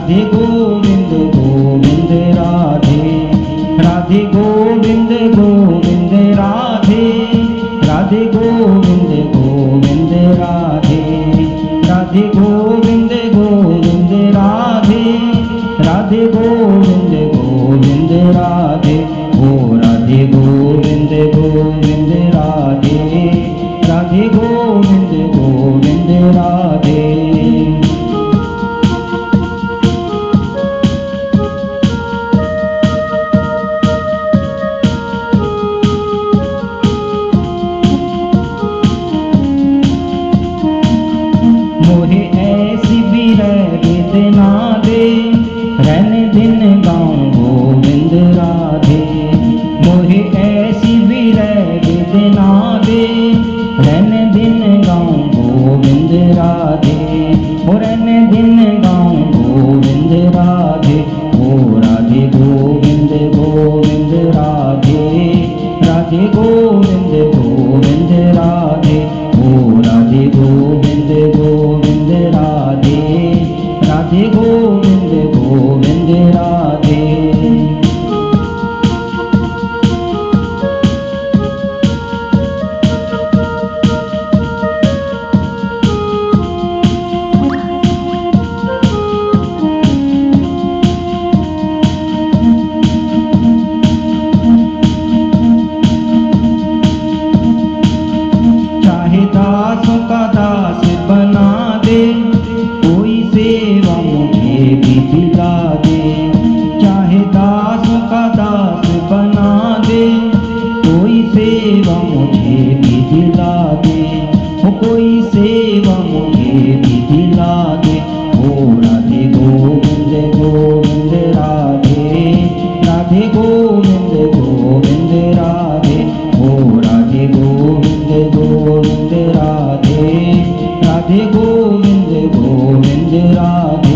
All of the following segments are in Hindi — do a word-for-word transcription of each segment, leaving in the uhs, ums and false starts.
राधे गोविंद गोविंद राधे, राधे गोविंद गोविंद राधे, राधे गोविंद गोविंद राधे, राधे गोविंद गोविंद राधे, राधे गोविंद गोविंद राधे, ओ राधे गोविंद गोविंद राधे, राधे गोविंद गोविंद राधे। मोहे ऐसी विरह वेदना दे, रहने दिन गाऊं गोविंद राधे, मोहे ऐसी विरह वेदना दे, रहने दिन गाऊं गोविंद राधे, ओ रहने दिन गाऊं गोविंद राधे, ओ राधे गोविंद गोविंद राधे, राधे गोविंद गोविंद राधे, ओ राधे गोविंद गोविंद राधे, राधे गोविंद गोविंद राधे। चाहे दासों का दास बना दे, कोई सेवा मुझे भी दिला दे, चाहे दासों का दास बना दे, कोई सेवा मुझे भी दिला दे, वो कोई सेवा मुझे भी दिला दे, ओ राधे गोविंद गोविंद राधे, राधे गोविंद गोविंद राधे, ओ राधे गोविंद गोविंद राधे, राधे गोविंद गोविंद राधे।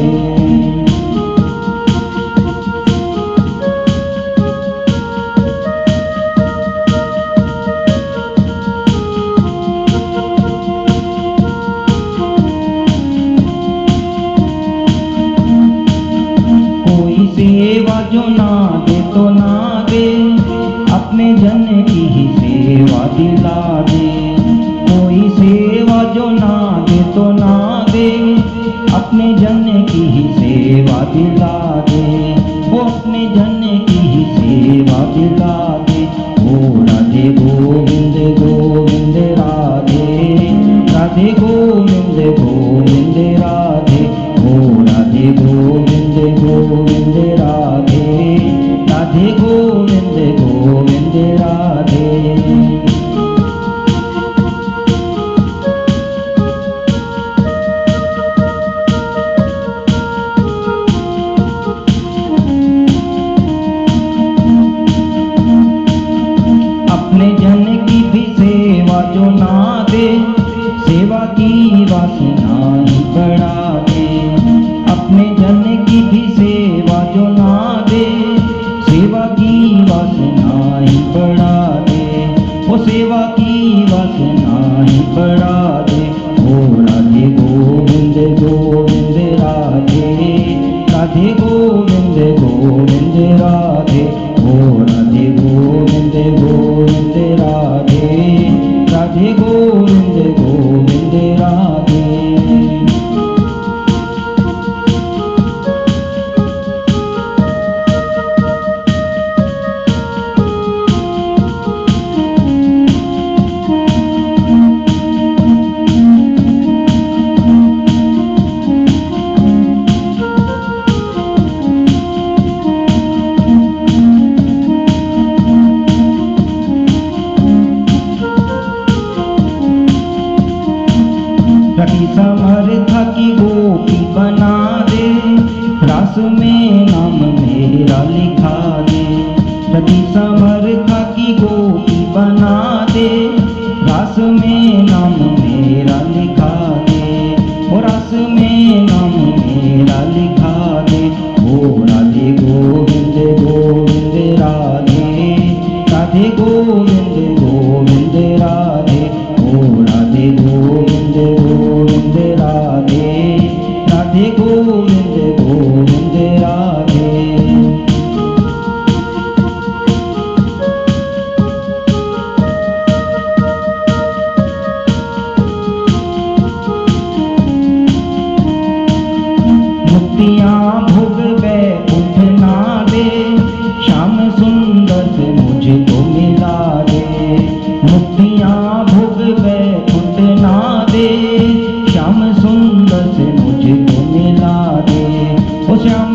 कोई सेवा जो ना दे तो ना दे, अपने जन की ही सेवा दिला दे, कोई सेवा जो ना दे तो ना दे, अपने जन की ही सेवा दिला दे, वो अपने जन की ही सेवा दिला दे, ओ राधे गोविंद गोविंद राधे, राधे गोविंद गोविंद राधे, ओ राधे गोविंद गोविंद राधे, राधे गोविंद गोविंद राधे। अपने जन की भी सेवा जो ना दे, सेवा की वासना ही बढ़ा दे, अपने जन की भी सेवा जो ना दे, सेवा की वासना ही बढ़ा दे, वो सेवा की वासना ही बढ़ा दे, ओ राधे गोविंद गोविंद राधे, राधे गोविंद गोविंद राधे, ओ राधे गोविंद गोविंद राधे, राधे गोविंद गोविंद राधे। रति समर्था की गोपी बना दे, रास में नाम मेरा लिखा दे, रति समर्था की गोपी बना दे, रास में नाम मेरा लिखा दे, और रास में नाम मेरा लिखा दे, ओ राधे गोविंद गोविंद राधे, राधे गोविंद गोविंद राधे, ओ राधे गोविंद गोविंद राधे, राधे गोविंद गोविंद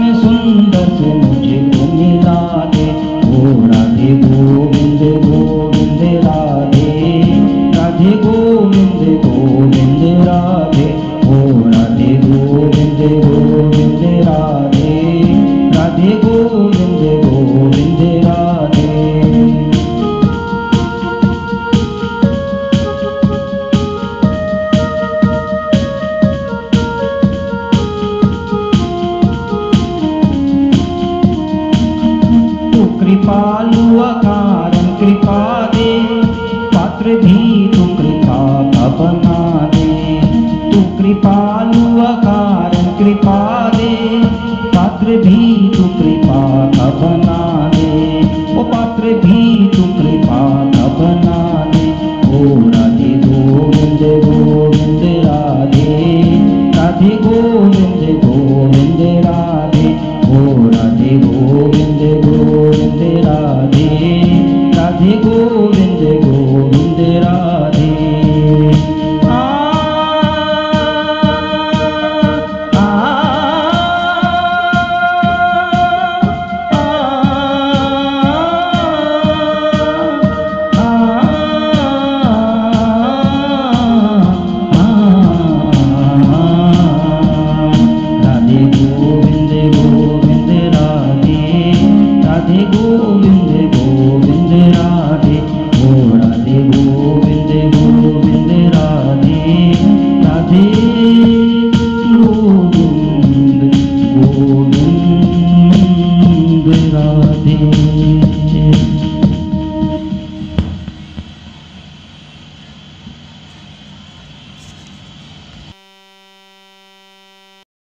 में सुंदर से मुझको मिला दे। ओ राधे गोविंद गोविंद राधे, राधे गोविंद गोविंद राधे। ओ राधे गोविंद गोविंद राधे, राधे गोविंद गोविंद राधे। कृपालु अकारण कृपा दे, पात्र भी तू कृपा का बना दे। तू कृपालु अकारण कृपा दे, पात्र भी तू कृपा का बना दे। ओ पात्र भी तू कृपा का बना दे। ओ राधे गोविंद गोविंद राधे, राधे गोविंद गोविंद राधे। ओ राधे गोविंद गोविंद राधे, राधे गोविंद गोविंद राधे। आ आ राधे गोविंद गोविंद राधे, राधे गोविंद गोविंद राधे। ओ राधे गोविंद गोविंद राधे, राधे गोविंद गोविंद राधे।